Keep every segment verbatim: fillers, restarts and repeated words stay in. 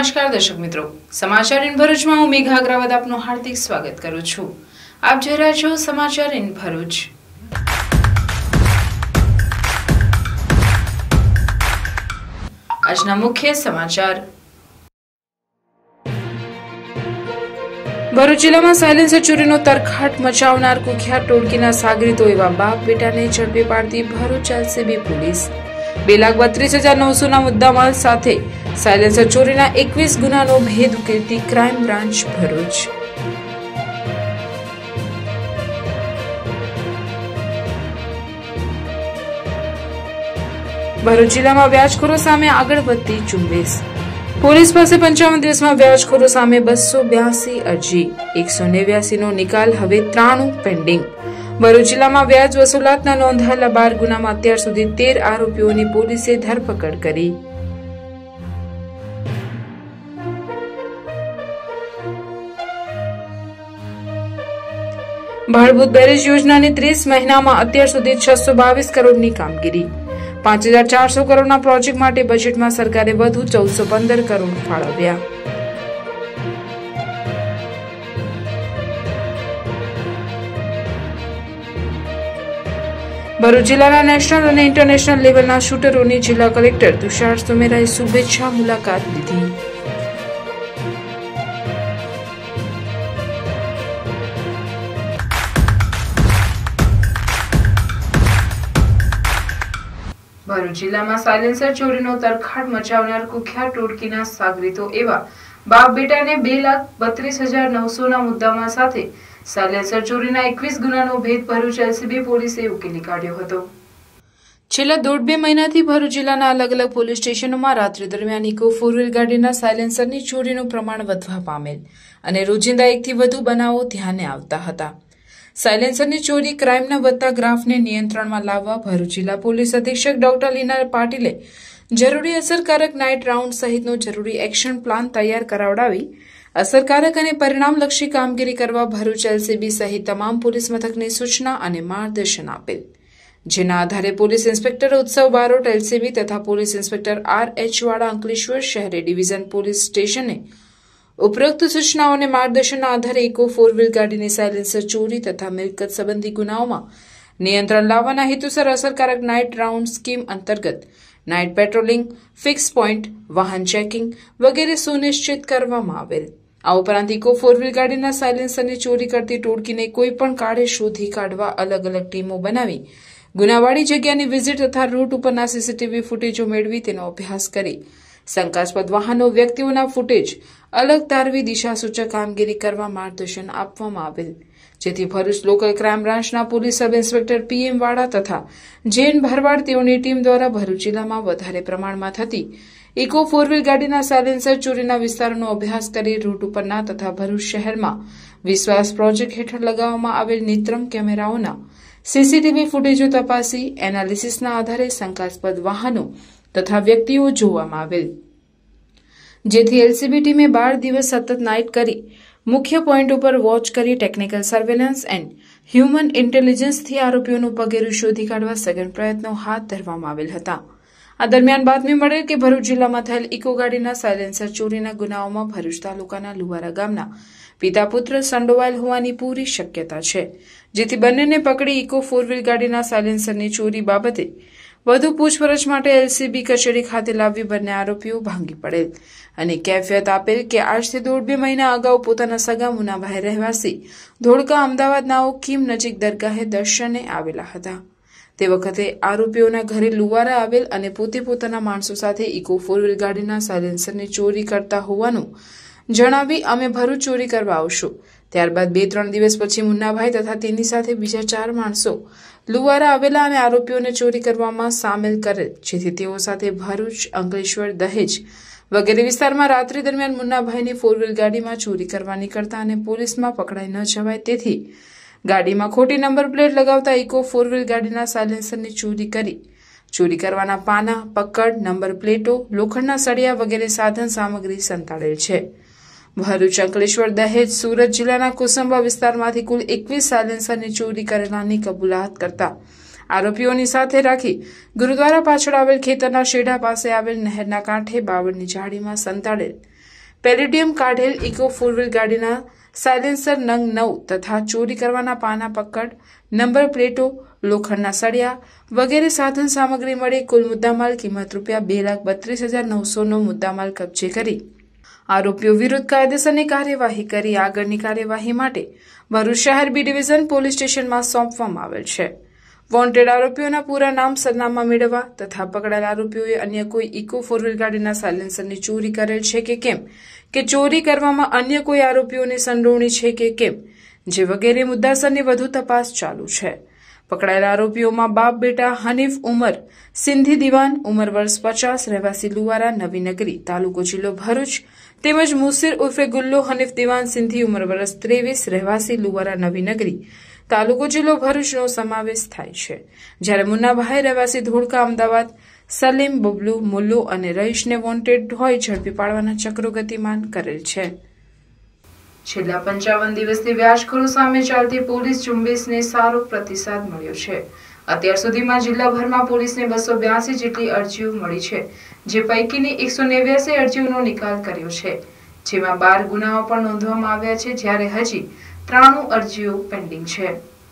નમસ્કાર દર્શક મિત્રો, સમાચાર ઇન ભરૂચમાં હું મેઘા અગ્રવાલ આપનું હાર્દિક સ્વાગત કરું છું। આપ જોઈ રહ્યા છો સમાચાર ઇન ભરૂચ। આજના મુખ્ય સમાચાર। ભરૂચ જિલ્લામાં સાયલેન્સર ચોરીનો તરખાટ મચાવનાર કુખ્યાત ટોળકીના સાગરીતો એવા બાપ બેટાને ઝડપી પાડતી ભરૂચ એલસીબી પોલીસ બે લાખ બત્રીસ હજાર નવસો ના મુદ્દામાલ સાથે સાયલેન્સર ચોરીના એકવીસ ગુનાનો ભેદ ઉકેલતી ક્રાઇમ બ્રાન્ચ ભરૂચ। ભરૂચ જિલ્લામાં વ્યાજખોરો સામે આગળ વધતી ઝુંબેશ। પોલીસ પાસે પંચાવન દિવસમાં વ્યાજખોરો સામે બસો બ્યાસી અરજી, એકસો નેવ્યાસી નો નિકાલ, હવે ત્રાણું પેન્ડિંગ। ભરૂચ જિલ્લામાં વ્યાજ વસૂલાતના નોંધાયેલા બાર ગુનામાં અત્યાર સુધી તેર આરોપીઓની પોલીસે ધરપકડ કરી। ભાડભૂત બેરેજ યોજનાની ત્રીસ મહિનામાં અત્યાર સુધી છસો બાવીસ કરોડની કામગીરી, પાંચ હજાર ચારસો કરોડના પ્રોજેક્ટ માટે બજેટમાં સરકારે વધુ ચૌદસો પંદર કરોડ ફાળવ્યા। ભરૂચ જિલ્લાના નેશનલ અને ઇન્ટરનેશનલ લેવલના શૂટરોની જિલ્લા કલેક્ટર તુષાર સુમેરાએ શુભેચ્છા મુલાકાત લીધી। ભરૂચ જિલ્લામાં સાયલેન્સર ચોરીનો તરખાટ મચાવનાર કુખ્યાત ટોળકીના સાગરીતો એવા બાપ બેટાને બે લાખ બત્રીસ હજાર નવસો ના મુદ્દામાં સાથે સાયલેન્સર ચોરીના એકવીસ ગુનાનો ભેદ ભરૂચ એલસીબી પોલીસે ઉકેલી કાઢ્યો હતો। છેલ્લા દોઢ બે મહિનાથી ભરૂચ જિલ્લાના અલગ અલગ પોલીસ સ્ટેશનોમાં રાત્રિ દરમિયાન ઇકો ફોર વ્હીલ ગાડીના સાયલેન્સરની ચોરીનું પ્રમાણ વધવા પામેલ અને રોજિંદા એકથી વધુ બનાવો ધ્યાને આવતા હતા। સાયલેન્સરની ચોરી ક્રાઇમના વધતા ગ્રાફને નિયંત્રણમાં લાવવા ભરૂચ જિલ્લા પોલીસ અધિક્ષક ડોક્ટર લીના પાટીલે જરૂરી અસરકારક નાઇટ રાઉન્ડ સહિતનો જરૂરી એક્શન પ્લાન તૈયાર કરાવડાવી અસરકારક અને પરિણામલક્ષી કામગીરી કરવા ભરૂચ એલસીબી સહિત તમામ પોલીસ મથકને સૂચના અને માર્ગદર્શન આપેલ, જેના આધારે police inspector Utsav Barot LCB તથા police inspector R H Vala Ankleshwar શહેરી ડિવિઝન પોલીસ સ્ટેશને ઉપરોક્ત સૂચનાઓને માર્ગદર્શનના આધારે ઇકો ફોર વ્હીલ ગાડીની સાયલેન્સર ચોરી તથા મિલકત સંબંધી ગુનાઓમાં નિયંત્રણ લાવવાના હેતુસર અસરકારક નાઇટ રાઉન્ડ સ્કીમ અંતર્ગત નાઇટ પેટ્રોલિંગ, ફિક્સ પોઈન્ટ, વાહન ચેકિંગ વગેરે સુનિશ્ચિત કરવામાં આવેલ। આ ઉપરાંત ઇકો ફોર વ્હીલ ગાડીના સાયલેન્સરની ચોરી કરતી ટોળકીને કોઈ પણ કાળે શોધી કાઢવા અલગ અલગ ટીમો બનાવી ગુનાવાળી જગ્યાની વિઝિટ તથા રૂટ ઉપરના સીસીટીવી ફૂટેજો મેળવી તેનો અભ્યાસ કરી શંકાસ્પદ વાહનો, વ્યક્તિઓના ફૂટેજ અલગ તારવી દિશાસૂચક કામગીરી કરવા માર્ગદર્શન આપવામાં આવેલ, જેથી ભરૂચ લોકલ ક્રાઇમ બ્રાન્ચના police sub inspector PM Vala તથા જેન ભરવાડ તેઓની ટીમ દ્વારા ભરૂચ જિલ્લામાં વધારે પ્રમાણમાં થતી ઇકો ફોર વ્હીલ ગાડીના સાયલેન્સર ચોરીના વિસ્તારોનો અભ્યાસ કરી રૂટ ઉપરના તથા ભરૂચ શહેરમાં વિશ્વાસ પ્રોજેક્ટ હેઠળ લગાવવામાં આવેલ નિત્રમ કેમેરાઓના સીસીટીવી ફૂટેજો તપાસી એનાલિસિસના આધારે શંકાસ્પદ વાહનો તથા વ્યક્તિઓ જોવામાં આવેલ, જેથી એલસીબી ટીમે બાર દિવસ સતત નાઇટ કરી મુખ્ય પોઈન્ટ ઉપર વોચ કરી ટેકનિકલ સર્વેલન્સ એન્ડ હ્યુમન ઇન્ટેલિજન્સથી આરોપીઓનું પગેરું શોધી કાઢવા સઘન પ્રયત્નો હાથ ધરવામાં આવેલ હતા। આ દરમિયાન બાતમી મળેલ કે ભરૂચ જિલ્લામાં થયેલ ઇકો ગાડીના સાયલેન્સર ચોરીના ગુનાઓમાં ભરૂચ તાલુકાના લુવારા ગામના પિતા પુત્ર સંડોવાયેલ હોવાની પૂરી શક્યતા છે, જેથી બંનેને પકડી ઇકો ફોર વ્હીલ ગાડીના સાયલેન્સરની ચોરી બાબતે વધુ પૂછપરછ માટે એલસીબી કચેરી ખાતે લાવી બંને આરોપીઓ ભાંગી પડેલ અને કેફિયત આપેલ કે આજથી દોઢ બે મહિના અગાઉ પોતાના સગા મુનાભાઈ રહેવાસી ધોળકા અમદાવાદના ઓખીમ નજીક દરગાહે દર્શને આવેલા હતા। તે વખતે આરોપીઓના ઘરે લુવારા આવેલ અને પોતે પોતાના માણસો સાથે ઇકો ફોર વ્હીલ ગાડીના સાયલેન્સરની ચોરી કરતા હોવાનું જણાવી અમે ભરૂચ ચોરી કરવા આવશું। ત્યારબાદ બે ત્રણ દિવસ પછી મુન્નાભાઈ તથા તેની સાથે બીજા ચાર માણસો લુવારા આવેલા અને આરોપીઓને ચોરી કરવામાં સામેલ કરેલ, જેથી તેઓ સાથે ભરૂચ, અંકલેશ્વર, દહેજ વગેરે વિસ્તારમાં રાત્રિ દરમિયાન મુન્નાભાઈની ફોર વ્હીલ ગાડીમાં ચોરી કરવા નીકળતા અને પોલીસમાં પકડાઈ ન જવાય તેથી ગાડીમાં ખોટી નંબર પ્લેટ લગાવતા ઇકો ફોર વ્હીલ ગાડીના સાયલેન્સરની ચોરી કરી ચોરી કરવાના પાના, પકડ, નંબર પ્લેટો, લોખંડના સળિયા વગેરે સાધન સામગ્રી સંતાડેલ છે। ભરૂચ, અંકલેશ્વર, દહેજ, સુરત જિલ્લાના કુસુંબા વિસ્તારમાંથી કુલ એકવીસ સાયલેન્સરની ચોરી કરેલાની કબૂલાત કરતા આરોપીઓની સાથે રાખી ગુરુદ્વારા પાછળ આવેલ ખેતરના શેઢા પાસે આવેલ નહેરના કાંઠે બાવળની ઝાડીમાં સંતાડેલ પેલેડિયમ કાઢેલ ઇકો ફોર વ્હીલ ગાડીના સાયલેન્સર નંગ નવ તથા ચોરી કરવાના પાના પકડ, નંબર પ્લેટો, લોખંડના સળિયા વગેરે સાધન સામગ્રી મળી કુલ મુદ્દામાલ કિંમત રૂપિયા બે લાખ બત્રીસ હજાર નવસો નો મુદ્દામાલ કબજે કરી આરોપીઓ વિરુદ્ધ કાયદેસરની કાર્યવાહી કરી આગળની કાર્યવાહી માટે ભરૂચ શહેર બી ડિવિઝન પોલીસ સ્ટેશનમાં સોંપવામાં આવેલ છે. વોન્ટેડ આરોપીઓના પૂરા નામ સરનામા મેળવવા તથા પકડાયેલા આરોપીઓએ અન્ય કોઈ ઇકો ફોર વ્હીલ ગાડીના સાયલેન્સરની ચોરી કરેલ છે કે કેમ કે ચોરી કરવામાં અન્ય કોઈ આરોપીઓની સંડોવણી છે કે કેમ જે વગેરે મુદ્દાસરની વધુ તપાસ ચાલુ છે. પકડાયેલા આરોપીઓમાં બાપ બેટા હનીફ ઉમર સિંધી દિવાન ઉંમર વર્ષ પચાસ રહેવાસી લુવારા નવીનગરી તાલુકો જિલ્લો ભરૂચ તેમજ મુસીર ઉર્ફે ગુલ્લો હનીફ દિવાન સિંધી ઉંમર વર્ષ ત્રેવીસ રહેવાસી લુવારા નવીનગરી તાલુકો જિલ્લો ભરૂચનો સમાવેશ થાય છે. જ્યારે મુન્નાભાઈ રહેવાસી ધોળકા અમદાવાદ સલીમ બબલુ મુલ્લુ અને રહીશને વોન્ટેડ હોય ઝડપી પાડવાના ચક્રો ગતિમાન કરેલ છે. છેલ્લા પંચાવન દિવસથી વ્યાજખોરો સામે ચાલતી પોલીસ ઝુંબેશને સારો પ્રતિસાદ મળ્યો છે. અત્યાર સુધીમાં જિલ્લાભરમાં પોલીસને બસો બ્યાસી જેટલી અરજીઓ મળી છે, જે પૈકીની એકસો નેવ્યાસી અરજીઓનો નિકાલ કર્યો છે, જેમાં બાર ગુનાઓ પણ નોંધવામાં આવ્યા છે, જ્યારે હજી ત્રાણું અરજીઓ પેન્ડિંગ છે.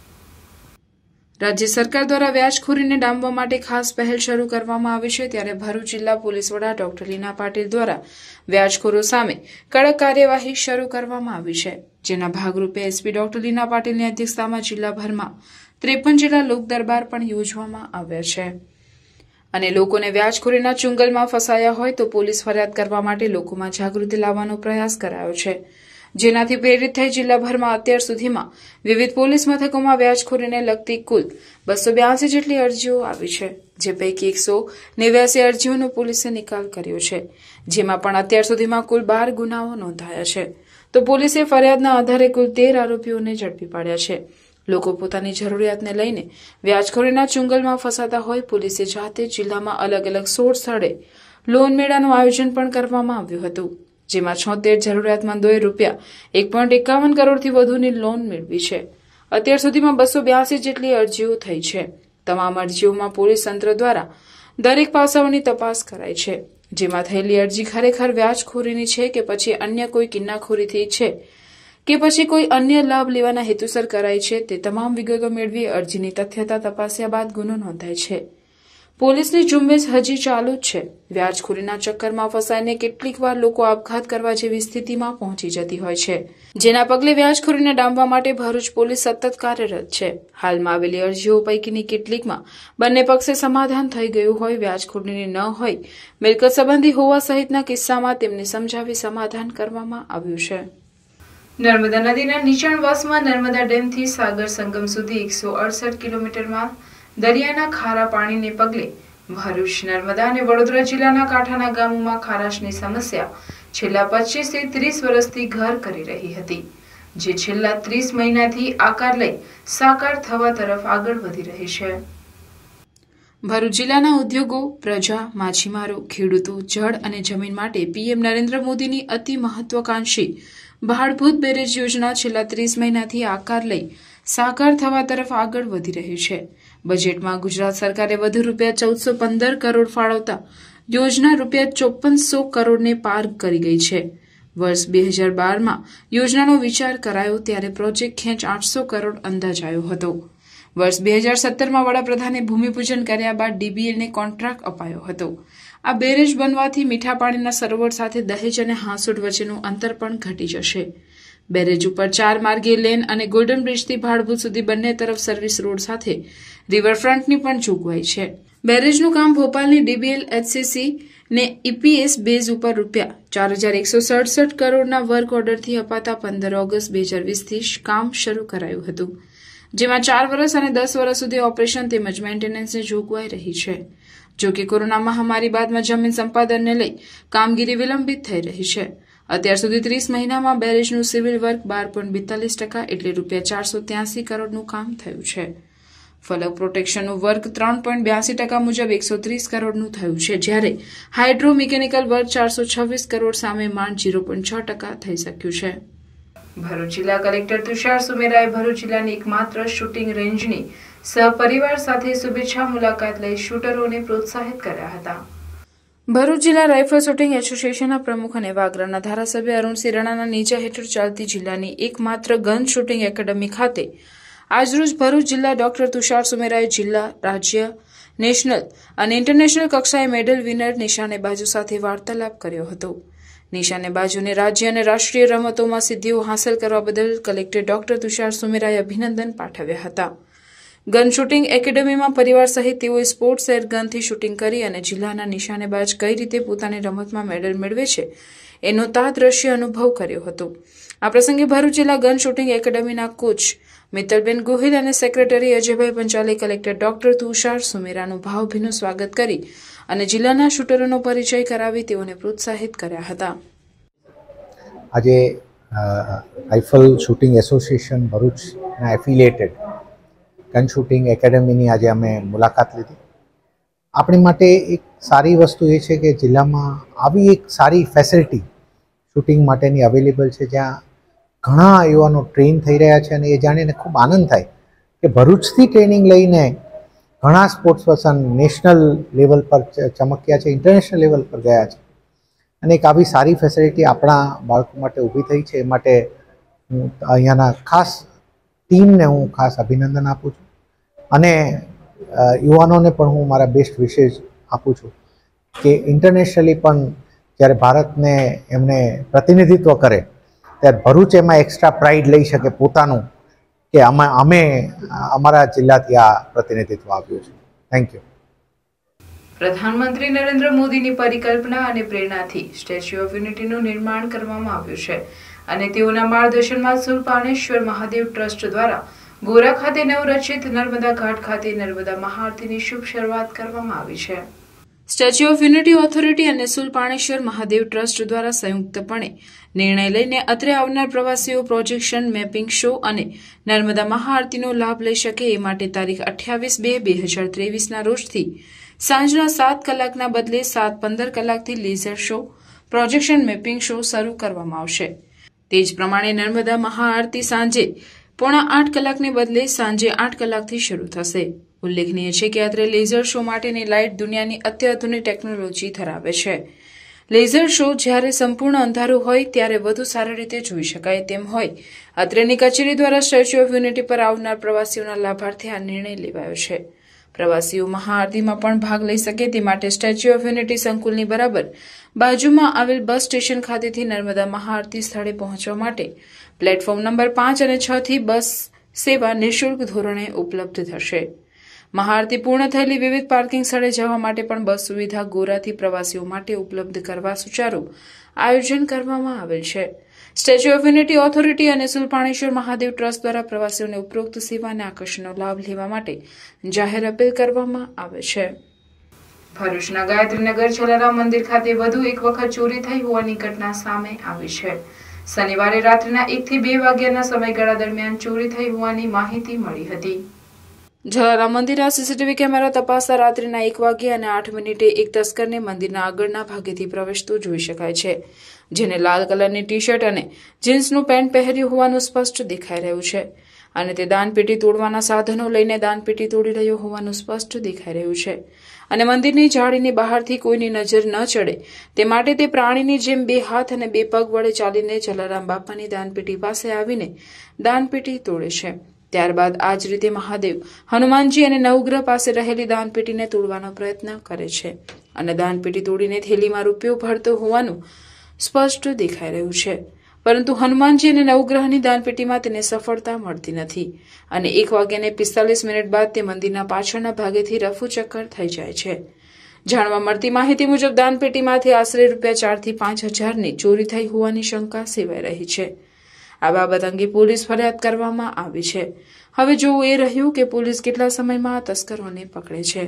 રાજ્ય સરકાર દ્વારા વ્યાજખોરીને ડામવા માટે ખાસ પહેલ શરૂ કરવામાં આવી છે. ત્યારે ભરૂચ જિલ્લા પોલીસ વડા ડોક્ટર લીના પાટીલ દ્વારા વ્યાજખોરો સામે કડક કાર્યવાહી શરૂ કરવામાં આવી છે, જેના ભાગરૂપે એસપી ડોક્ટર લીના પાટીલની અધ્યક્ષતામાં જિલ્લાભરમાં ત્રેપન જેટલા લોક દરબાર પણ યોજવામાં આવ્યા છે અને લોકોને વ્યાજખોરીના ચુંગલમાં ફસાયા હોય તો પોલીસ ફરિયાદ કરવા માટે લોકોમાં જાગૃતિ લાવવાનો પ્રયાસ કરાયો છે, જેનાથી પ્રેરિત થઈ જિલ્લાભરમાં અત્યાર સુધીમાં વિવિધ પોલીસ મથકોમાં વ્યાજખોરીને લગતી કુલ બસો બ્યાસી જેટલી અરજીઓ આવી છે, જે પૈકી એકસો નેવ્યાસી અરજીઓનો પોલીસે નિકાલ કર્યો છે, જેમાં પણ અત્યાર સુધીમાં કુલ બાર ગુનાઓ નોંધાયા છે. તો પોલીસે ફરિયાદના આધારે કુલ તેર આરોપીઓને ઝડપી પાડ્યા છે. લોકો પોતાની જરૂરિયાતને લઈને વ્યાજખોરીના ચુંગલમાં ફસાતા હોય પોલીસે જાતે જિલ્લામાં અલગ અલગ સોળ સ્થળે લોન મેળાનું આયોજન પણ કરવામાં આવ્યું હતું, જેમાં છોતેર જરૂરિયાતમંદોએ રૂપિયા એક પોઈન્ટ એકાવન કરોડથી વધુની લોન મેળવી છે. અત્યાર સુધીમાં બસો બ્યાસી જેટલી અરજીઓ થઈ છે. તમામ અરજીઓમાં પોલીસ તંત્ર દ્વારા દરેક પાસાઓની તપાસ કરાઈ છે, જેમાં થયેલી અરજી ખરેખર વ્યાજખોરીની છે કે પછી અન્ય કોઈ કિન્નાખોરીથી છે કે પછી કોઈ અન્ય લાભ લેવાના હેતુસર કરાઈ છે, તે તમામ વિગતો મેળવી અરજીની તથ્યતા તપાસ્યા બાદ ગુનો નોંધાય છે. પોલીસની ઝુંબેશ હજી ચાલુ જ છે. વ્યાજખોરીના ચક્કરમાં ફસાઈને કેટલીક વાર લોકો આપઘાત કરવા જેવી સ્થિતિમાં પહોંચી જતી હોય છે, જેના પગલે વ્યાજખોરીને ડામવા માટે ભરૂચ પોલીસ સતત કાર્યરત છે. હાલમાં આવેલી અરજીઓ પૈકીની કેટલીકમાં બંને પક્ષે સમાધાન થઈ ગયું હોય, વ્યાજખોરીની ન હોય, મિલકત સંબંધી હોવા સહિતના કિસ્સામાં તેમને સમજાવી સમાધાન કરવામાં આવ્યું છે. નર્મદા નદીના નીચાણવાસમાં નર્મદા ડેમથી સાગર સંગમ સુધી એકસો અડસઠ કિલોમીટરમાં દરિયાના ખારા પાણીને પગલે ભરૂચ, નર્મદા અને વડોદરા જિલ્લાના કાંઠાના ગામોમાં ખારાશની સમસ્યા છેલ્લા પચીસ થી ત્રીસ વર્ષથી ઘર કરી રહી હતી, જે છેલ્લા ત્રીસ મહિનાથી આકાર લઈ સાકાર થવા તરફ આગળ વધી રહી છે. ભરૂચ જિલ્લાના ઉદ્યોગો, પ્રજા, માછીમારો, ખેડૂતો જળ અને જમીન માટે પીએમ નરેન્દ્ર મોદીની અતિ મહત્વાકાંક્ષી ભાડભૂત બેરેજ યોજના છેલ્લા ત્રીસ મહિનાથી આકાર લઈ સાકાર થવા તરફ આગળ વધી રહી છે. બજેટમાં ગુજરાત સરકારે વધુ રૂપિયા ચૌદસો પંદર કરોડ ફાળવતા યોજના રૂપિયા ચોપનસો કરોડને પાર કરી ગઈ છે. વર્ષ બે હજાર બારમાં યોજનાનો વિચાર કરાયો ત્યારે પ્રોજેક્ટ ખેંચ આઠસો કરોડ અંદાજાયો હતો. વર્ષ બે હજાર સત્તરમાં વડાપ્રધાને ભૂમિપૂજન કર્યા બાદ ડીબીએલને કોન્ટ્રાક્ટ અપાયો હતો. આ બેરેજ બનવાથી મીઠા પાણીના સરોવર સાથે દહેજ અને હાંસોટ વચ્ચેનું અંતર પણ ઘટી જશે. બેરેજ ઉપર ચાર માર્ગીય લેન અને ગોલ્ડન બ્રિજથી ભાડભૂત સુધી બંને તરફ સર્વિસ રોડ સાથે રિવરફ્રન્ટની પણ જોગવાઈ છે. બેરેજનું કામ ભોપાલની ડીબીએલ એચસીસી ને ઈપીએસ બેઝ ઉપર રૂપિયા ચાર હજાર એકસો સડસઠ કરોડના વર્ક ઓર્ડરથી અપાતા પંદર ઓગસ્ટ બે હજાર વીસથી કામ શરૂ કરાયું હતું, જેમાં ચાર વર્ષ અને દસ વર્ષ સુધી ઓપરેશન તેમજ મેન્ટેનન્સની જોગવાઈ રહી છે. જો કે કોરોના મહામારી બાદમાં જમીન સંપાદનને લઈ કામગીરી વિલંબિત થઈ રહી છે. અત્યાર સુધી ત્રીસ મહિનામાં બેરેજનું સિવિલ વર્ક બાર પોઈન્ટ બેતાલીસ ટકા એટલે રૂપિયા ચારસો ત્યાસી કરોડનું કામ થયું છે. ફલક પ્રોટેક્શનનું વર્ક ત્રણ પોઈન્ટ બ્યાસી ટકા મુજબ એકસો ત્રીસ કરોડનું થયું છે, જ્યારે હાઇડ્રો મિકેનિકલ વર્ક ચારસો છવ્વીસ કરોડ સામે માંડ ઝીરો પોઈન્ટ છ ટકા થઈ શક્યું છે. ભરૂચ જિલ્લા કલેક્ટર તુષાર સુમેરાએ ભરૂચ જિલ્લાની એકમાત્ર શૂટિંગ રેન્જની સહપરિવાર સાથે શુભેચ્છા મુલાકાત લઈ શૂટરોને પ્રોત્સાહિત કર્યા હતા. ભરૂચ જિલ્લા રાઇફલ શૂટિંગ એસોસિએશનના પ્રમુખ અને વાગરાના ધારાસભ્ય અરુણસિંહ રાણાના નેજા હેઠળ ચાલતી જિલ્લાની એકમાત્ર ગન શૂટિંગ એકેડમી ખાતે આજરોજ ભરૂચ જિલ્લા ડોક્ટર તુષાર સુમેરાએ જિલ્લા, રાજ્ય, નેશનલ અને ઇન્ટરનેશનલ કક્ષાએ મેડલ વિનર નિશાનેબાજો સાથે વાર્તાલાપ કર્યો હતો. નિશાનેબાજોને રાજ્ય અને રાષ્ટ્રીય રમતોમાં સિદ્ધિઓ હાંસલ કરવા બદલ કલેક્ટર ડોક્ટર તુષાર સુમેરાએ અભિનંદન પાઠવ્યા હતા. ગન શૂટિંગ એકેડમીમાં પરિવાર સહિત તેઓએ સ્પોર્ટ્સ એર ગનથી શૂટિંગ કરી અને જિલ્લાના નિશાનેબાજ કઈ રીતે પોતાની રમતમાં મેડલ મેળવે છે એનો તાદ્રશ્ય અનુભવ કર્યો હતો. આ પ્રસંગે ભરૂચ જિલ્લા ગન શૂટિંગ એકેડમીના કોચ મિત્તલબેન ગોહિલ અને સેક્રેટરી અજયભાઈ પંચાલે કલેક્ટર ડોક્ટર તુષાર સુમેરાનું ભાવભીનું સ્વાગત કરી અને જિલ્લાના શૂટરોનો પરિચય કરાવી તેઓને પ્રોત્સાહિત કર્યા હતા. આજે રાઇફલ શૂટિંગ એસોસિએશન ભરૂચના એફિલિએટેડ ગન શૂટિંગ એકેડમીની આજે અમે મુલાકાત લીધી. આપણી માટે એક સારી વસ્તુ એ છે કે જિલ્લામાં આવી એક સારી ફેસિલિટી શૂટિંગ માટેની અવેલેબલ છે, જ્યાં ઘણા યુવાનો ટ્રેન થઈ રહ્યા છે અને એ જાણીને ખૂબ આનંદ થાય કે ભરૂચથી ટ્રેનિંગ લઈને ઘણા સ્પોર્ટ્સ પર્સન નેશનલ લેવલ પર ચમક્યા છે, ઇન્ટરનેશનલ લેવલ પર ગયા છે અને એક આવી સારી ફેસિલિટી આપણા બાળકો માટે ઊભી થઈ છે. એ માટે હું અહીંયાના ખાસ ટીમને હું ખાસ અભિનંદન આપું છું અને યુવાનોને પણ હું મારા બેસ્ટ વિશેષ આપું છું કે ઇન્ટરનેશનલી પણ જ્યારે ભારતને એમને પ્રતિનિધિત્વ કરે ત્યારે ભરૂચ એમાં એક્સ્ટ્રા પ્રાઇડ લઈ શકે પોતાનું કે અમે અમે અમારા જિલ્લાથી આ પ્રતિનિધિત્વ આપ્યું છે. Thank you. પ્રધાનમંત્રી નરેન્દ્ર મોદીની પરિકલ્પના અને પ્રેરણાથી સ્ટેચ્યુ ઓફ યુનિટીનું નિર્માણ કરવામાં આવ્યું છે અને તેઓના માર્ગદર્શનમાં સુલપાણેશ્વર મહાદેવ ટ્રસ્ટ દ્વારા ગોરા ખાતે નવરચિત નર્મદા ઘાટ ખાતે નર્મદા મહાઆરતીની શુભ શરૂઆત કરવામાં આવી છે. સ્ટેચ્યુ ઓફ યુનિટી ઓથોરિટી અને સુલપાણેશ્વર મહાદેવ ટ્રસ્ટ દ્વારા સંયુક્તપણે નિર્ણય લઈને અત્રે આવનાર પ્રવાસીઓ પ્રોજેક્શન, મેપિંગ શો અને નર્મદા મહાઆરતીનો લાભ લઈ શકે એ માટે તારીખ અઠ્યાવીસ બે બે હજાર ત્રેવીસના રોજથી સાંજના સાત કલાકના બદલે સાત પંદર કલાકથી laser show, projection, mapping show શરૂ કરવામાં આવશે. તે જ પ્રમાણે નર્મદા મહાઆરતી સાંજે પોણા આઠ કલાકને બદલે સાંજે આઠ કલાકથી શરૂ થશે. ઉલ્લેખનીય છે કે અત્રે લેઝર શો માટેની લાઇટ દુનિયાની અત્યાધુનિક ટેકનોલોજી ધરાવે છે. લેઝર શો જ્યારે સંપૂર્ણ અંધારું હોય ત્યારે વધુ સારી રીતે જોઈ શકાય તેમ હોય અત્રેની કચેરી દ્વારા સ્ટેચ્યુ ઓફ યુનિટી પર આવનાર પ્રવાસીઓના લાભાર્થે આ નિર્ણય લેવાયો છે. પ્રવાસીઓ મહાઆરતીમાં પણ ભાગ લઈ શકે તે માટે સ્ટેચ્યુ ઓફ યુનિટી સંકુલની બરાબર બાજુમાં આવેલ બસ સ્ટેશન ખાતેથી નર્મદા મહાઆરતી સ્થળે પહોંચવા માટે પ્લેટફોર્મ નંબર પાંચ અને છ થી બસ સેવા નિઃશુલ્ક ધોરણે ઉપલબ્ધ થશે. મહાઆરતી પૂર્ણ થયેલી વિવિધ પાર્કિંગ સ્થળે જવા માટે પણ બસ સુવિધા ગોરાથી પ્રવાસીઓ માટે ઉપલબ્ધ કરવા સુચારુ આયોજન કરવામાં આવેલ છે. સ્ટેચ્યુ ઓફ યુનિટી ઓથોરિટી અને સુલપાણેશ્વર મહાદેવ ટ્રસ્ટ દ્વારા પ્રવાસીઓને ઉપરોક્ત સેવા અને આકર્ષણનો લાભ લેવા માટે જાહેર અપીલ કરવામાં આવે છે. ભરૂચના ગાયત્રીનગર જલારામ મંદિર ખાતે વધુ એક વખત ચોરી થઈ હોવાની ઘટના સામે આવી છે. શનિવારે રાત્રિના એક થી બે વાગ્યાના સમયગાળા દરમિયાન ચોરી થઈ હોવાની માહિતી મળી હતી. જલારામ મંદિરના સીસીટીવી કેમેરા તપાસતા રાત્રિના એક વાગ્યે અને આઠ મિનિટે એક તસ્કરને મંદિરના આગળના ભાગેથી પ્રવેશતું જોઈ શકાય છે, જેને લાલ કલરની ટી શર્ટ અને જીન્સનું પેન્ટ પહેર્યું હોવાનું સ્પષ્ટ દેખાઈ રહ્યું છે અને તે દાનપેટી તોડવાના સાધનો લઈને દાનપેટી તોડી રહ્યો હોવાનું સ્પષ્ટ દેખાઈ રહ્યું છે અને મંદિરની જાળીની બહારથી કોઈની નજર ન ચડે તે માટે તે પ્રાણીની જેમ બે હાથ અને બે પગ વડે ચાલીને જલારામ બાપાની દાનપેટી પાસે આવીને દાનપેટી તોડે છે. ત્યારબાદ આ જ રીતે મહાદેવ, હનુમાનજી અને નવગ્રહ પાસે રહેલી દાનપેટીને તોડવાનો પ્રયત્ન કરે છે અને દાનપેટી તોડીને થેલીમાં રૂપિયો ભરતો હોવાનું સ્પષ્ટ દેખાઈ રહ્યું છે. પરંતુ હનુમાનજી અને નવગ્રહની દાનપેટીમાં તેને સફળતા મળતી નથી અને એક વાગ્યાને પિસ્તાલીસ મિનિટ બાદ તે મંદિરના પાછળના ભાગેથી રફુચક્કર થઈ જાય છે. જાણવા મળતી માહિતી મુજબ દાનપેટીમાંથી આશરે રૂપિયા ચાર થી પાંચ હજારની ચોરી થઈ હોવાની શંકા સેવાઈ રહી છે. આ બાબત અંગે પોલીસ ફરિયાદ કરવામાં આવી છે. હવે જોવું એ રહ્યું કે પોલીસ કેટલા સમયમાં આ તસ્કરોને પકડે છે.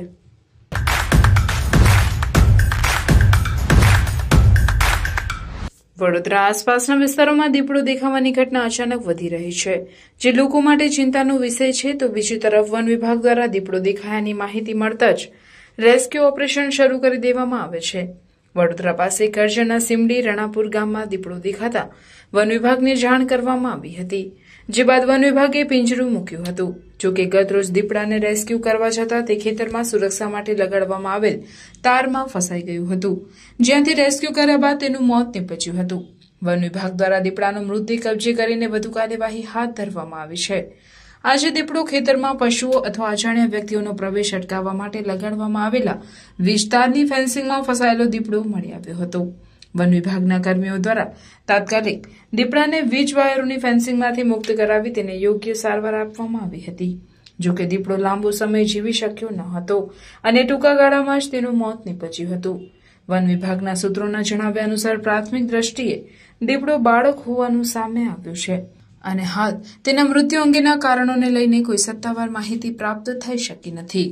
વડોદરા આસપાસના વિસ્તારોમાં દીપડો દેખાવાની ઘટના અચાનક વધી રહી છે, જે લોકો માટે ચિંતાનો વિષય છે. તો બીજી તરફ વન વિભાગ દ્વારા દીપડો દેખાયાની માહિતી મળતા જ રેસ્ક્યુ ઓપરેશન શરૂ કરી દેવામાં આવે છે. વડોદરા પાસે કરજણના સિમડી રણાપુર ગામમાં દીપડો દેખાતા વન વિભાગને જાણ કરવામાં આવી હતી, જે બાદ વન વિભાગે પિંજરું મૂક્યું હતું જોકે ગત રોજ દીપડાને રેસ્ક્યુ કરવા જતા તે ખેતરમાં સુરક્ષા માટે લગાડવામાં આવેલ તારમાં ફસાઈ ગયું હતું, જ્યાંથી રેસ્ક્યુ કર્યા બાદ તેનું મોત નીપજ્યું હતું। વન વિભાગ દ્વારા દીપડાનો મૃતદેહ કબજે કરીને વધુ કાર્યવાહી હાથ ધરવામાં આવી છે। આજે દીપડો ખેતરમાં પશુઓ અથવા અજાણ્યા વ્યક્તિઓનો પ્રવેશ અટકાવવા માટે લગાડવામાં આવેલા વિસ્તારની ફેન્સિંગમાં ફસાયેલો દીપડો મળી આવ્યો હતો। વન વિભાગના કર્મીઓ દ્વારા તાત્કાલિક દીપડાને વીજ વાયરોની ફેન્સિંગમાંથી મુક્ત કરાવી તેને યોગ્ય સારવાર આપવામાં આવી હતી। જોકે દીપડો લાંબો સમય જીવી શક્યો ન હતો અને ટૂંકા ગાળામાં જ તેનું મોત નીપજ્યું હતું। વન વિભાગના સૂત્રોના જણાવ્યા અનુસાર પ્રાથમિક દ્રષ્ટિએ દીપડો બાળક હોવાનું સામે આવ્યું છે અને હાલ તેના મૃત્યુ અંગેના કારણોને લઈને કોઈ સત્તાવાર માહિતી પ્રાપ્ત થઈ શકી નથી।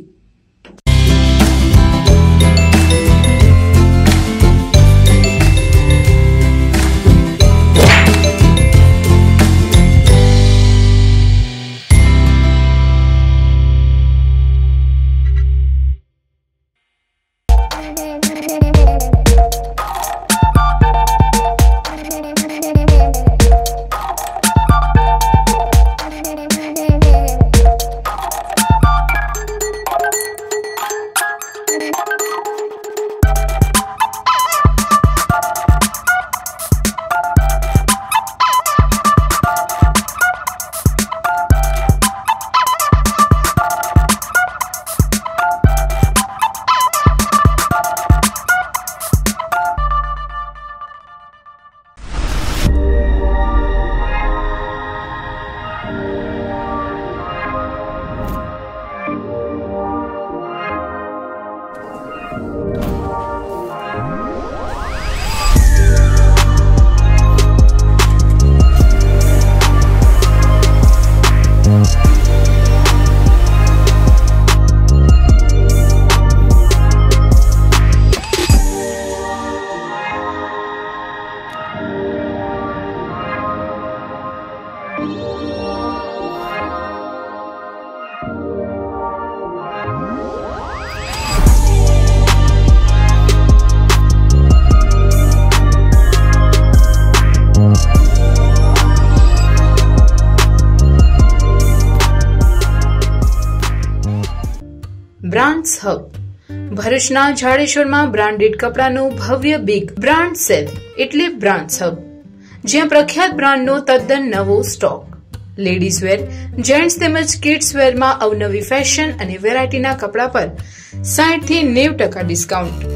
બ્રાન્ડ્સ હબ ભરૂચના જાડેશ્વરમાં બ્રાન્ડેડ કપડાનું ભવ્ય બિગ બ્રાન્ડ સેલ એટલે બ્રાન્ડ્સ હબ, જ્યાં પ્રખ્યાત બ્રાન્ડનો તદ્દન નવો સ્ટોક, લેડીઝ વેર, જેન્ટ્સ તેમજ કિડ્સ વેરમાં અવનવી ફેશન અને વેરાયટીના કપડા પર સાઠ થી નેવું ટકા ડિસ્કાઉન્ટ।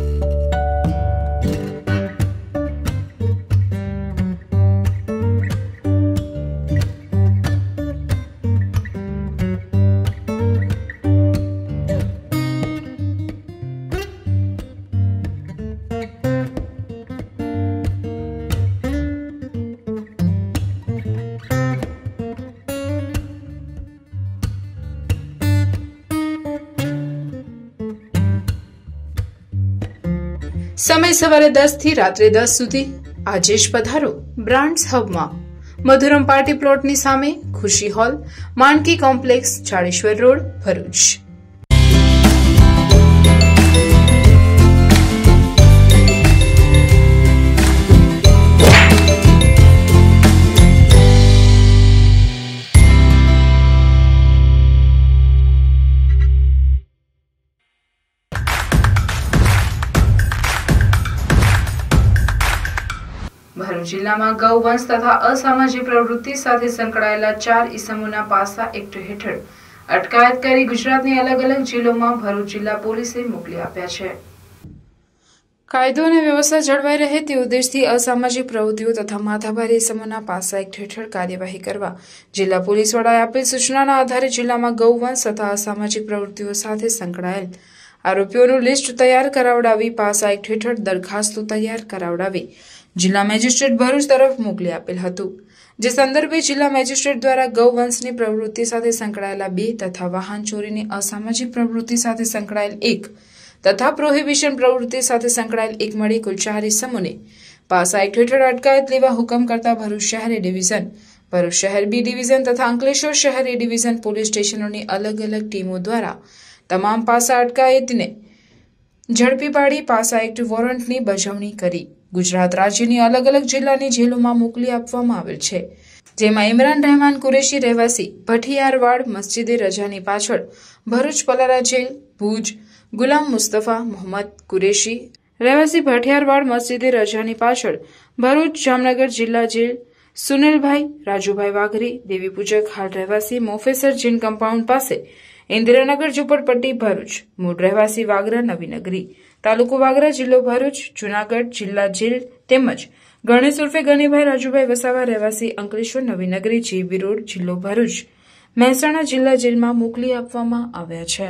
સમય સવારે દસ થી રાત્રે દસ સુધી। આજે જ પધારો બ્રાન્ડ્સ હબમાં, મધુરમ પાર્ટી પ્લોટની સામે, Khushi hall, Manki complex, Jadeshwar road, Bharuch. Bharuch જિલ્લામાં ગૌવંશ તથા અસામાજિક પ્રવૃત્તિ સાથે સંકળાયેલા ચાર ઈસમોના પાસા એક્ટ હેઠળ અટકાયત કરી ગુજરાતની અલગ અલગ જેલોમાં ભરૂચ જિલ્લા પોલીસે મોકલી આપ્યા છે। કાયદો અને વ્યવસ્થા જળવાઈ રહે તે ઉદ્દેશથી અસામાજિક પ્રવૃત્તિઓ તથા માથાભારે ઈસમોના પાસા એક્ટ હેઠળ કાર્યવાહી કરવા જિલ્લા પોલીસ વડાએ આપેલ સૂચનાના આધારે જિલ્લામાં ગૌવંશ તથા અસામાજિક પ્રવૃત્તિઓ સાથે સંકળાયેલ આરોપીઓનું લિસ્ટ તૈયાર કરાવડાવી પાસા એક્ટ હેઠળ દરખાસ્તો તૈયાર કરાવડાવી જિલ્લા મેજિસ્ટ્રેટ ભરૂચ તરફ મોકલી આપેલ હતું, જે સંદર્ભે જિલ્લા મેજિસ્ટ્રેટ દ્વારા ગૌવંશની પ્રવૃત્તિ સાથે સંકળાયેલા બે તથા વાહન ચોરીની અસામાજિક પ્રવૃત્તિ સાથે સંકળાયેલ એક તથા પ્રોહિબિશન પ્રવૃત્તિ સાથે સંકળાયેલ એક મળી કુલ ચાર ઇસમોને પાસા એક્ટ હેઠળ અટકાયત લેવા હુકમ કરતા ભરૂચ શહેર એ ડિવિઝન, ભરૂચ શહેર બી ડિવિઝન તથા અંકલેશ્વર શહેર એ ડિવિઝન પોલીસ સ્ટેશનોની અલગ અલગ ટીમો દ્વારા તમામ પાસા અટકાયતને ઝડપી પાડી પાસા એક્ટ વોરંટની બજાવણી કરી ગુજરાત રાજ્યની અલગ અલગ જિલ્લાની જેલોમાં મોકલી આપવામાં આવેલ છે। જેમાં ઇમરાન રહેમાન કુરેશી રહેવાસી ભઠિયારવાડ મસ્જિદે રજાની પાછળ ભરૂચ પલારા જેલ, ભુજ ગુલામ મુસ્તફા મોહમ્મદ કુરેશી રહેવાસી ભઠિયારવાડ મસ્જિદે રજાની પાછળ ભરૂચ જામનગર જિલ્લા જેલ, સુનિલભાઈ રાજુભાઈ વાઘરી દેવીપૂજક હાલ રહેવાસી મોફેસર જીન કમ્પાઉન્ડ પાસે ઇન્દિરાનગર ઝુંપડપટ્ટી ભરૂચ, મૂળ રહેવાસી વાગરા નવીનગરી, તાલુકો વાગરા, જિલ્લો ભરૂચ, જૂનાગઢ જિલ્લા જેલ તેમજ ગણેશ ઉર્ફે ગનીભાઈ રાજુભાઈ વસાવા રહેવાસી અંકલેશ્વર નવીનગરી જીબી રોડ, જિલ્લો ભરૂચ, મહેસાણા જિલ્લા જેલમાં મોકલી આપવામાં આવ્યા છે।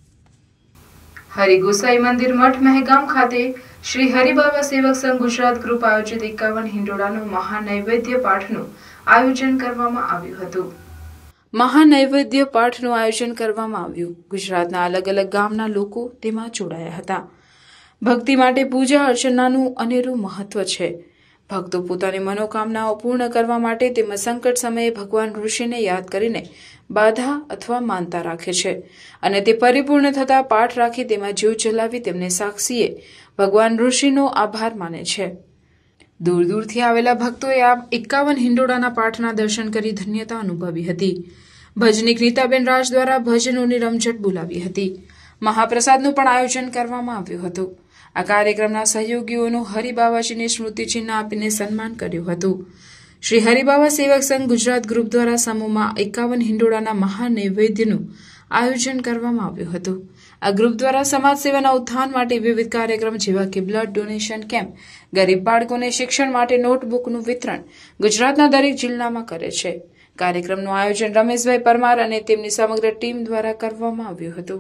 હરિગોસાઈ મંદિર મઠ મહેગામ ખાતે શ્રી હરિબાબા સેવક સંઘ ગુજરાત ગ્રુપ આયોજિત એકાવન હિંડોળાનું મહાનૈવેદ્ય પાઠનું આયોજન કરવામાં આવ્યું હતું। મહાનૈવેદ્ય પાઠનું આયોજન કરવામાં આવ્યું। ગુજરાતના અલગ અલગ ગામના લોકો તેમાં જોડાયા હતા। ભક્તિ માટે પૂજા અર્ચનાનું અનેરું મહત્વ છે। ભક્તો પોતાની મનોકામનાઓ પૂર્ણ કરવા માટે તેમજ સંકટ સમયે ભગવાન ઋષિને યાદ કરીને બાધા અથવા માનતા રાખે છે અને તે પરિપૂર્ણ થતા પાઠ રાખી તેમાં જીવ જલાવી તેમને સાક્ષીએ ભગવાન ઋષિનો આભાર માને છે। દૂર દૂરથી આવેલા ભક્તોએ આ એકાવન હિંડોળાના પાઠના દર્શન કરી ધન્યતા અનુભવી હતી। ભજનીક નીતાબેન રાજ દ્વારા ભજનોની રમઝટ બોલાવી હતી। મહાપ્રસાદનું પણ આયોજન કરવામાં આવ્યું હતું। આ કાર્યક્રમના સહયોગીઓનું હરિબાબાજીને સ્મૃતિચિહ્ન આપીને સન્માન કર્યું હતું। શ્રી હરિબાબા સેવક સંઘ ગુજરાત ગ્રુપ દ્વારા સમૂહમાં એકાવન હિંડોળાના મહાનૈવેદ્યનું આયોજન કરવામાં આવ્યું હતું। આ ગ્રુપ દ્વારા સમાજ સેવાના ઉત્થાન માટે વિવિધ કાર્યક્રમ જેવા કે બ્લડ ડોનેશન કેમ્પ, ગરીબ બાળકોને શિક્ષણ માટે નોટબુકનું વિતરણ ગુજરાતના દરેક જિલ્લામાં કરે છે। કાર્યક્રમનું આયોજન રમેશભાઈ પરમાર અને તેમની સમગ્ર ટીમ દ્વારા કરવામાં આવ્યું હતું।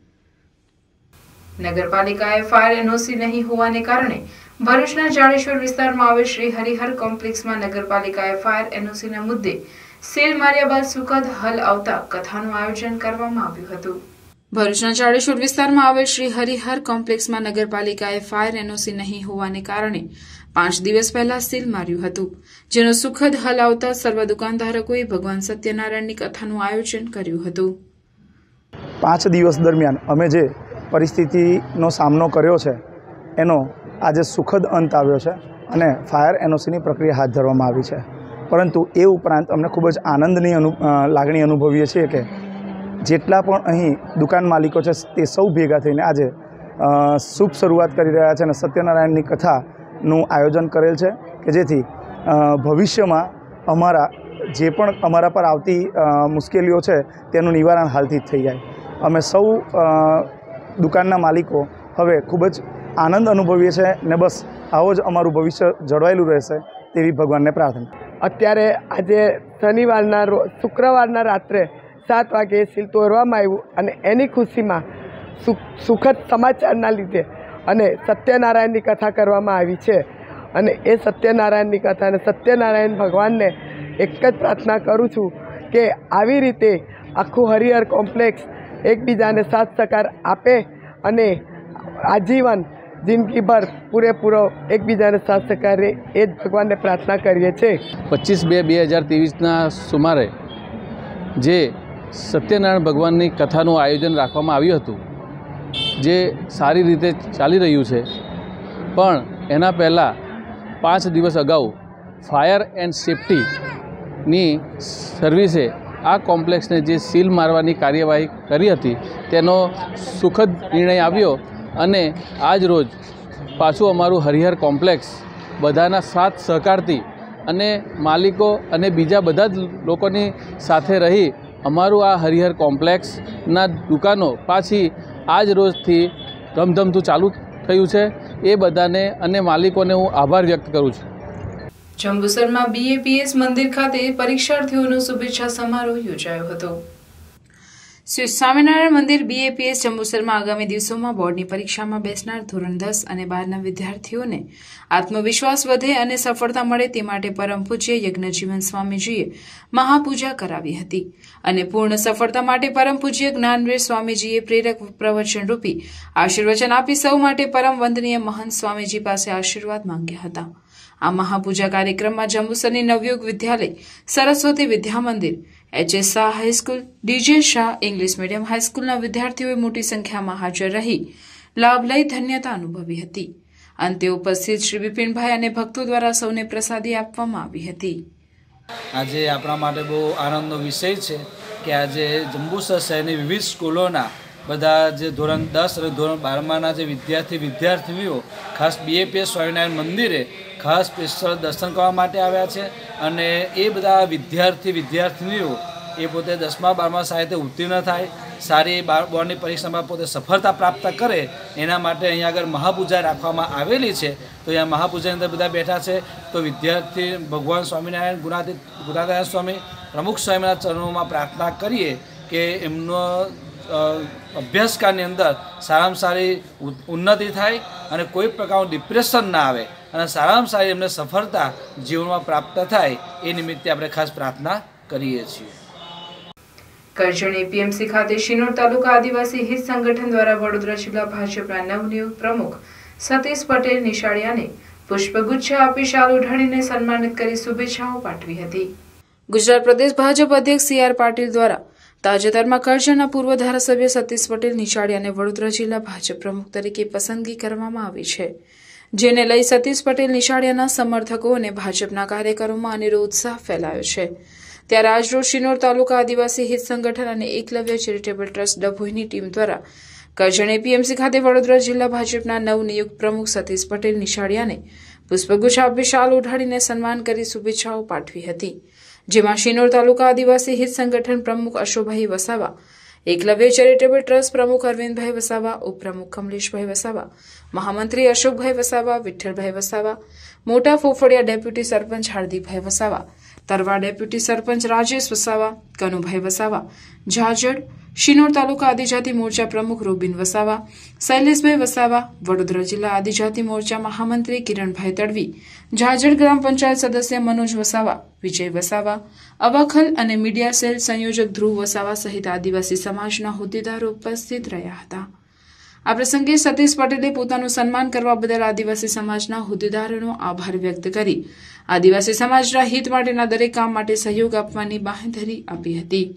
નગરપાલિકાએ ફાયર એનઓસી નહીં હોવાને કારણે ભરૂચના જાડેશ્વર વિસ્તારમાં આવેલ શ્રી હરિહર કોમ્પ્લેક્સમાં નગરપાલિકાએ ફાયર એનઓસીના મુદ્દે સીલ માર્યા બાદ સુખદ હલ આવતા કથાનું આયોજન કરવામાં આવ્યું હતું। ભરૂચના જાડેશ્વર વિસ્તારમાં આવેલ શ્રી હરિહર કોમ્પ્લેક્સમાં નગરપાલિકાએ ફાયર એનઓસી નહીં હોવાને કારણે પાંચ દિવસ પહેલા સીલ માર્યું હતું, જેનો સુખદ હલ આવતા સર્વ દુકાનધારકોએ ભગવાન સત્યનારાયણની કથાનું આયોજન કર્યું હતું। પાંચ દિવસ દરમિયાન અમે જે પરિસ્થિતિનો સામનો કર્યો છે એનો આજે સુખદ અંત આવ્યો છે અને ફાયર એનઓસીની પ્રક્રિયા હાથ ધરવામાં આવી છે। પરંતુ એ ઉપરાંત અમને ખૂબ જ આનંદની અનુ લાગણી અનુભવીએ છીએ કે જેટલા પણ અહીં દુકાન માલિકો છે તે સૌ ભેગા થઈને આજે શુભ શરૂઆત કરી રહ્યા છે અને સત્યનારાયણની કથાનું આયોજન કરેલ છે કે જેથી ભવિષ્યમાં અમારા જે પણ અમારા પર આવતી મુશ્કેલીઓ છે તેનું નિવારણ હાલથી જ થઈ જાય। અમે સૌ દુકાનના માલિકો હવે ખૂબ જ આનંદ અનુભવીએ છીએ ને બસ આવો જ અમારું ભવિષ્ય જળવાયેલું રહેશે તેવી ભગવાનને પ્રાર્થના। અત્યારે આજે શનિવારના શુક્રવારના રાત્રે સાત વાગે સીલ તોડવામાં આવ્યું અને એની ખુશીમાં સુખદ સમાચારના લીધે અને સત્યનારાયણની કથા કરવામાં આવી છે અને એ સત્યનારાયણની કથા અને સત્યનારાયણ ભગવાનને એક જ પ્રાર્થના કરું છું કે આવી રીતે આખું હરિહર કોમ્પ્લેક્સ એકબીજાને સાથ સહકાર આપે અને આજીવન જિંદગીભર પૂરેપૂરો એકબીજાને સાથ સહકાર રહે એ જ ભગવાનને પ્રાર્થના કરીએ છીએ। પચીસ બે બે હજાર ત્રેવીસના સુમારે જે સત્યનારાયણ ભગવાનની કથાનું આયોજન રાખવામાં આવ્યું હતું, જે સારી રીતે ચાલી રહ્યું છે, પણ એના પહેલાં પાંચ દિવસ અગાઉ ફાયર એન્ડ સેફ્ટીની સર્વિસે આ કોમ્પ્લેક્સને જે સીલ મારવાની કાર્યવાહી કરી હતી તેનો સુખદ નિર્ણય આવ્યો અને આજ રોજ પાછું અમારું હરિહર કોમ્પ્લેક્સ બધાના સાથ સહકારથી અને માલિકો અને બીજા બધા જ લોકોની સાથે રહી અમારું આ હરિહર કોમ્પ્લેક્સના દુકાનો પાછી આજ રોજથી ધમધમતું ચાલુ થયું છે। એ બધાને અને માલિકોને હું આભાર વ્યક્ત કરું છું। જંબુસરમાં બીએપીએસ મંદિર ખાતે પરીક્ષાર્થીઓનો શુભેચ્છા સમારોહ યોજાયો હતો। શ્રી સ્વામિનારાયણ મંદિર બીએપીએસ જંબુસરમાં આગામી દિવસોમાં બોર્ડની પરીક્ષામાં બેસનાર ધોરણ દસ અને બારના વિદ્યાર્થીઓને આત્મવિશ્વાસ વધે અને સફળતા મળે તે માટે પરમ પૂજ્ય યજ્ઞજીવન સ્વામીજીએ મહાપૂજા કરાવી હતી અને પૂર્ણ સફળતા માટે પરમ પૂજ્ય જ્ઞાનવીર સ્વામીજીએ પ્રેરક પ્રવચન રૂપી આશીર્વચન આપી સૌ માટે પરમ વંદનીય મહંત સ્વામીજી પાસે આશીર્વાદ માંગ્યા હતા। આ મહાપૂજા કાર્યક્રમમાં જંબુસરની નવયુગ વિદ્યાલય, Saraswati Vidya Mandir, HS Shah high school, DJ Shah English medium હાઈસ્કૂલના વિદ્યાર્થીઓએ મોટી સંખ્યામાં હાજર રહી લાભ લઈ ધન્યતા અનુભવી હતી। અંતે ઉપસ્થિત શ્રી બિપિનભાઈ અને ભક્તો દ્વારા સૌને પ્રસાદી આપવામાં આવી હતી। આજે આપણા માટે બહુ આનંદનો વિષય છે કે આજે જંબુસર શહેરની વિવિધ સ્કૂલોના બધા જે ધોરણ દસ અને ધોરણ બારમાના જે વિદ્યાર્થી વિદ્યાર્થીનીઓ ખાસ બીએપીએસ સ્વામિનારાયણ મંદિરે ખાસ સ્પેશિયલ દર્શન કરવા માટે આવ્યા છે અને એ બધા વિદ્યાર્થી વિદ્યાર્થીનીઓ એ પોતે દસમા બારમા સાહિત્ય ઉત્તીર્ણ થાય, સારી બોર્ડની પરીક્ષામાં પોતે સફળતા પ્રાપ્ત કરે એના માટે અહીંયા આગળ મહાપૂજા રાખવામાં આવેલી છે. તો અહીંયા મહાપૂજાની અંદર બધા બેઠા છે. તો વિદ્યાર્થી ભગવાન સ્વામિનારાયણ ગુણાતીત ગુણાતીતાનંદ સ્વામી પ્રમુખ સ્વામીના ચરણોમાં પ્રાર્થના કરીએ કે એમનો અભ્યાસકાળની અંદર સારામાં સારી ઉન્નતિ થાય અને કોઈ પ્રકારનું ડિપ્રેશન ના આવે અને સારામાં સારી એમને સફળતા જીવનમાં પ્રાપ્ત થાય એ નિમિત્તે આપણે ખાસ પ્રાર્થના કરીએ છીએ. કરજણ એપીએમસી ખાતે શિનોર તાલુકા આદિવાસી હિત સંગઠન દ્વારા વડોદરા જિલ્લા ભાજપના નવનિયુક્ત પ્રમુખ સતીશ પટેલ નિશાળિયાને પુષ્પગુચ્છ આપી શાલ ઓઢાડીને સન્માનિત કરી શુભેચ્છાઓ પાઠવી હતી. ગુજરાત પ્રદેશ ભાજપ અધ્યક્ષ સી આર પાટીલ દ્વારા તાજેતરમાં કરજણના પૂર્વ ધારાસભ્ય સતીશ પટેલ નિશાળિયાને વડોદરા જિલ્લા ભાજપ પ્રમુખ તરીકે પસંદગી કરવામાં આવી છે, જેને લઈ સતીશ પટેલ નિશાળિયાના સમર્થકો અને ભાજપના કાર્યકરોમાં અનેરો ઉત્સાહ ફેલાયો છે. ત્યારે આજરોજ શિનોર તાલુકા આદિવાસી હિત સંગઠન અને એકલવ્ય ચેરિટેબલ ટ્રસ્ટ ડભોઈની ટીમ દ્વારા કરજણ એપીએમસી ખાતે વડોદરા જિલ્લા ભાજપના નવનિયુક્ત પ્રમુખ સતીશ પટેલ નિશાળિયાને પુષ્પગુચ્છ આપી શાલ ઓઢાડીને સન્માન કરી શુભેચ્છાઓ પાઠવી હતી, જેમાં શિનોર તાલુકા આદિવાસી હિત સંગઠન પ્રમુખ અશોકભાઈ વસાવા, એકલવ્ય ચેરિટેબલ ટ્રસ્ટ પ્રમુખ અરવિંદભાઈ વસાવા, ઉપપ્રમુખ કમલેશભાઈ વસાવા, મહામંત્રી અશોકભાઈ વસાવા, વિઠ્ઠલભાઈ વસાવા, મોટા ફોફડિયા ડેપ્યુટી સરપંચ હાર્દિકભાઈ વસાવા, તરવા ડેપ્યુટી સરપંચ રાજેશ વસાવા, કનુભાઈ વસાવા, ઝાજડ શિનોર તાલુકા આદિજાતિ મોરચા પ્રમુખ રોબિન વસાવા, શૈલેષભાઈ વસાવા, વડોદરા જિલ્લા આદિજાતિ મોરચા મહામંત્રી કિરણભાઈ તડવી, ઝાજડ ગ્રામ પંચાયત સદસ્ય મનોજ વસાવા, વિજય વસાવા, અવાખલ અને મીડિયા સેલ સંયોજક ધ્રુવ વસાવા સહિત આદિવાસી સમાજના હોદ્દેદારો ઉપસ્થિત રહ્યા હતા. આ પ્રસંગે સતીશ પટેલે પોતાનું સન્માન કરવા બદલ આદિવાસી સમાજના હોદ્દેદારોનો આભાર વ્યક્ત કરી આદિવાસી સમાજના હિત માટેના દરેક કામ માટે સહયોગ આપવાની બાંહેધરી આપી હતી.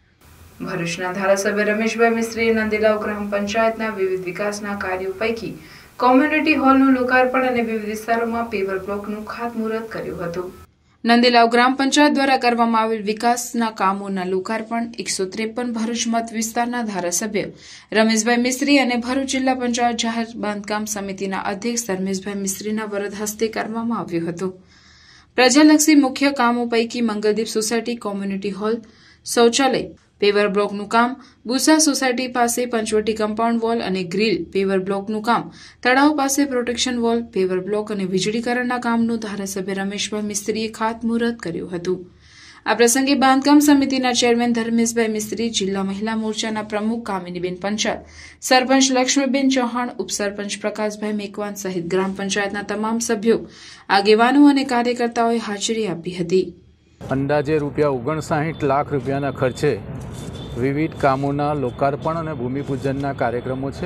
ભરૂચના ધારાસભ્ય રમેશભાઈ મિસ્ત્રીએ નંદેલાવ ગ્રામ પંચાયતના વિવિધ વિકાસના કાર્યો પૈકી કોમ્યુનિટી હોલનું લોકાર્પણ અને વિવિધ વિસ્તારોમાં પેવર બ્લોકનું ખાતમુહૂર્ત કર્યું હતું. નંદેલાવ ગ્રામ પંચાયત દ્વારા કરવામાં આવેલ વિકાસના કામોના લોકાર્પણ એકસો ત્રેપન ભરૂચ મત વિસ્તારના ધારાસભ્ય રમેશભાઈ મિસ્ત્રી અને ભરૂચ જિલ્લા પંચાયત જાહેર બાંધકામ સમિતિના અધ્યક્ષ ધર્મેશભાઈ મિસ્ત્રીના વરદ હસ્તે કરવામાં આવ્યું હતું. પ્રજાલક્ષી મુખ્ય કામો પૈકી મંગલદીપ સોસાયટી કોમ્યુનિટી હોલ, શૌચાલય, પેવર બ્લોકનું કામ, બુસા સોસાયટી પાસે પંચવટી કમ્પાઉન્ડ વોલ અને ગ્રીલ, પેવર બ્લોકનું કામ, તળાવ પાસે પ્રોટેક્શન વોલ, પેવર બ્લોક અને વીજળીકરણના કામનું ધારાસભ્ય રમેશભાઈ મિસ્ત્રીએ ખાતમુહૂર્ત કર્યું હતું. આ પ્રસંગે બાંધકામ સમિતિના ચેરમેન ધર્મેશભાઈ મિસ્ત્રી, જિલ્લા મહિલા મોરચાના પ્રમુખ કામિનીબેન પંચાલ, સરપંચ લક્ષ્મીબેન ચૌહાણ, ઉપસરપંચ પ્રકાશભાઈ મેકવાન સહિત ગ્રામ પંચાયતના તમામ સભ્યો, આગેવાનો અને કાર્યકર્તાઓએ હાજરી આપી હતી. અંદાજે રૂપિયા ઓગણસાઠ લાખ રૂપિયાના ખર્ચે વિવિધ કામોના લોકાર્પણ અને ભૂમિપૂજનના કાર્યક્રમો છે.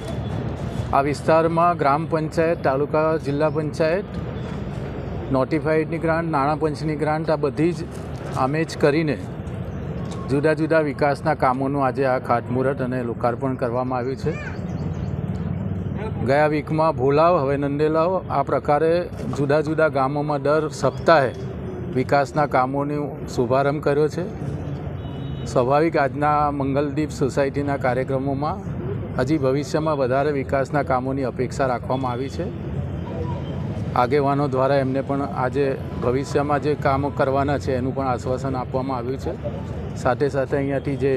આ વિસ્તારમાં ગ્રામ પંચાયત, તાલુકા જિલ્લા પંચાયત, નોટિફાઈડની ગ્રાન્ટ, નાણાં પંચની ગ્રાન્ટ, આ બધી જ આમેજ કરીને જુદા જુદા વિકાસના કામોનું આજે આ ખાતમુહૂર્ત અને લોકાર્પણ કરવામાં આવ્યું છે. ગયા વીકમાં ભોલાવ, હવે નંદેલાવ, આ પ્રકારે જુદા જુદા ગામોમાં દર સપ્તાહે વિકાસના કામોનો શુભારંભ કર્યો છે. સ્વાભાવિક આજના મંગલદીપ સોસાયટીના કાર્યક્રમોમાં હજી ભવિષ્યમાં વધારે વિકાસના કામોની અપેક્ષા રાખવામાં આવી છે. આગેવાનો દ્વારા એમને પણ આજે ભવિષ્યમાં જે કામો કરવાના છે એનું પણ આશ્વાસન આપવામાં આવ્યું છે. સાથે સાથે અહીંયાથી જે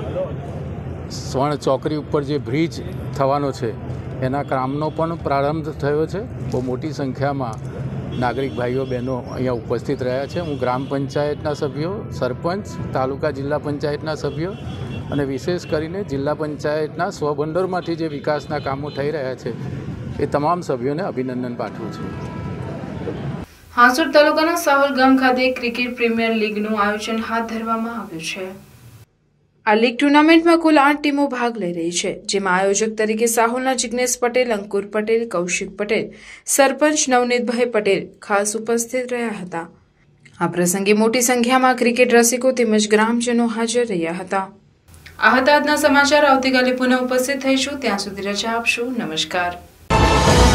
સ્વર્ણ ચોકડી ઉપર જે બ્રિજ થવાનો છે એના કામનો પણ પ્રારંભ થયો છે. બહુ મોટી સંખ્યામાં નાગરિક ભાઈઓ બહેનો અહીંયા ઉપસ્થિત રહ્યા છે. હું ગ્રામ પંચાયતના સભ્યો, સરપંચ, તાલુકા જિલ્લા પંચાયતના સભ્યો અને વિશેષ કરીને જિલ્લા પંચાયતના સ્વભંડોળમાંથી જે વિકાસના કામો થઈ રહ્યા છે એ તમામ સભ્યોને અભિનંદન પાઠવું છું. હાંસોડ તાલુકાના સાહોલ ગામ ખાતે ક્રિકેટ પ્રીમિયર લીગનું આયોજન હાથ ધરવામાં આવ્યું છે. આ લીગ ટુર્નામેન્ટમાં કુલ આઠ ટીમો ભાગ લઈ રહી છે, જેમાં આયોજક તરીકે સાહોલના જિગ્નેશ પટેલ, અંકુર પટેલ, કૌશિક પટેલ, સરપંચ નવનીતભાઈ પટેલ ખાસ ઉપસ્થિત રહ્યા હતા. આ પ્રસંગે મોટી સંખ્યામાં ક્રિકેટ રસિકો તેમજ ગ્રામજનો હાજર રહ્યા હતા. આ હતા આજના સમાચાર. આવતીકાલે પુનઃ ઉપસ્થિત થઈશું. ત્યાં સુધી રજા આપશો. નમસ્કાર.